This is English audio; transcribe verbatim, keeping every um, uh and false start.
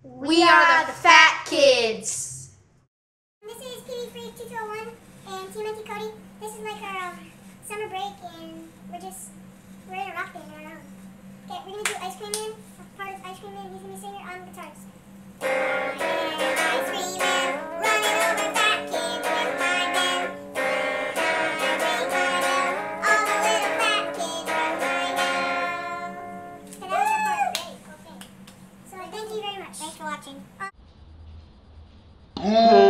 We are the Fat Kids. This is P V Free two two oh one and Team Auntie Cody. This is like our um, summer break, and we're just we're in a rock band on our own. Okay, we're gonna do Ice Cream Man. Part of Ice Cream Man. He's gonna be singer on guitars. I am Ice Cream Man, running over fat kids with my band. I ring my bell, all the little fat kids run my bell. So that was our part. Great, okay. So thank you very much. Thanks for watching. Uh